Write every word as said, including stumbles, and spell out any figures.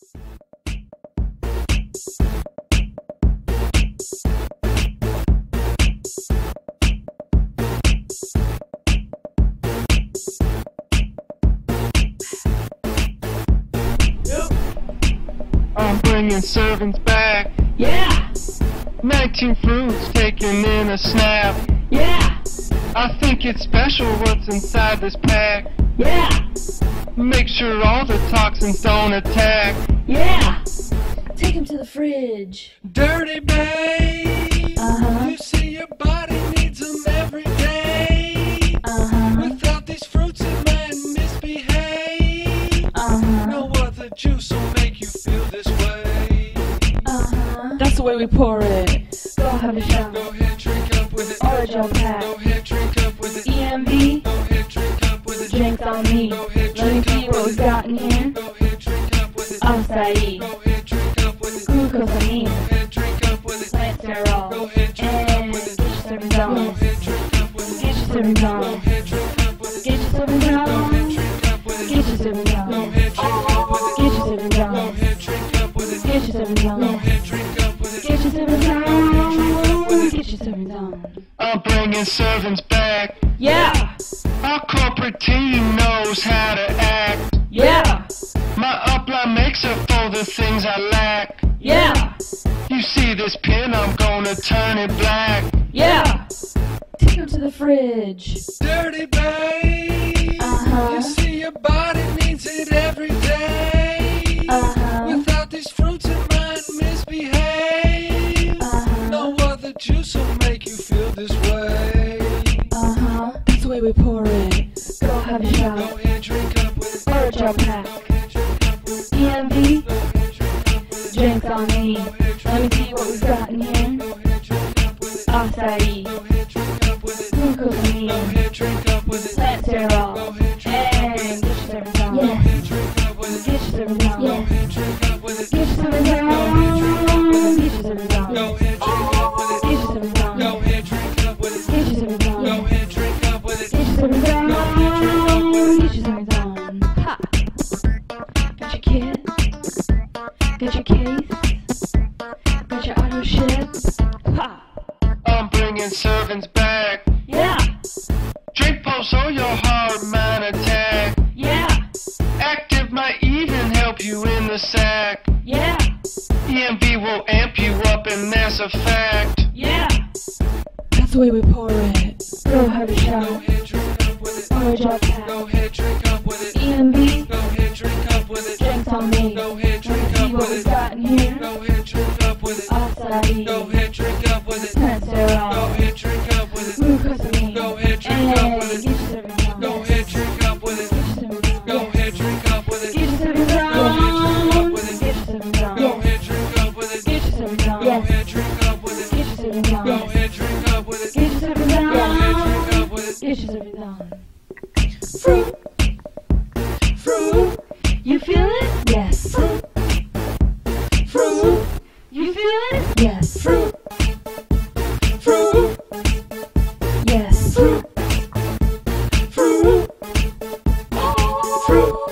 I'm bringing servants back. Yeah! nineteen fruits taken in a snap. Yeah! I think it's special what's inside this pack. Yeah! Make sure all the toxins don't attack. Yeah! Take him to the fridge. Dirty babe, Uh-huh. you see your body needs them every day. Uh-huh. Without these fruits it might misbehave. Uh-huh. No other juice will make you feel this way. Uh-huh. That's the way we pour it. Go have a shot. Go ahead, drink up with it. Or a gel pack. Go ahead, drink up with it. E M B, Go ahead, drink up with it. drinks on me. Go ahead, Let me drink see up what with we it. got in here. Go ahead, drink up with it. Acai, Go ahead, drink up with it. glucosamine, Go ahead, drink up with it. Planterol, Go ahead, drink up and with it. get your serving Go dollars. ahead, drink up with it. Get your serving Go dollars. ahead, drink up with it. Get your serving Go ahead, dollars. drink up with it. Get your serving Go dollars. ahead, drink up with it. Get your serving Go dollars. ahead, drink up with it. Get your serving Go dollars. ahead, drink up with it. Get your serving dollars. Get your serving dollars. I'm bringing servants back. Yeah! Our corporate team knows how to act. Yeah! My upline makes up for the things I lack. Yeah! You see this pin, I'm gonna turn it black. Yeah! Take him to the fridge. Dirty babe, Uh-huh. you see your body needs it every day. Uh-huh. Without these fruits it might misbehave. Uh-huh. No other juice will make you feel this way. Uh-huh. That's the way we pour it. Go have a Go shot. ahead, drink up with it. Or a gel pack. Go ahead, drink up with it. E M B, Go ahead, drink up with it. drinks on me. Go ahead, Let me drink see what we've got in here. Go ahead, drink up with it. Acai, Go ahead, drink up with it. Go glucosamine, ahead, drink up with it. Go Planterol, ahead, drink up with and it. get your serving dollars. Go ahead, drink up with it. Get your serving Go dollars. ahead, drink up with it. Get your serving Go ahead, drink up with dollars. it. Get your serving Go dollars. ahead, drink up with it. Get your serving Go dollars. ahead, drink up with it. Get your serving Go dollars. ahead, drink up with it. Get your serving dollars. Get your serving dollars. Ha! Got your kit? Got your case? Got your auto ship? Ha! I'm bringing servants back. Yeah! Drink pulse or your hard mind attack. Yeah! Active might even help you in the sack. Yeah! E M B will amp you up and that's a fact. Yeah! That's the way we pour it. Go have a Go shot. ahead, drink up with it. Or a gel Go pack. ahead, drink up with it. E M B, Go ahead, drink up with it. drinks on me. Go ahead, Let me drink see up what with we've it. got in here. Go ahead, drink up with it. Acai, Go ahead, drink up with it. Go Planterol, ahead, drink up with it. glucosamine, Go ahead, drink up with and it. get your serving dollars. Go ahead, drink up with it. Get your serving dollars. Go ahead, drink up with it. Get your serving Go ahead, drink up with dollars. it. Get your serving Go dollars. ahead, drink up with it. Get your serving Go dollars. ahead, drink up with it. Get your serving Go dollars. ahead, drink up with it. Get your serving Go ahead, drink dollars. up with it. Get your serving dollars. Fruit, fruit, you feel it? Yes. Fruit, fruit, you feel it? Yes. Fruit, fruit, yes. Fruit, fruit, fruit.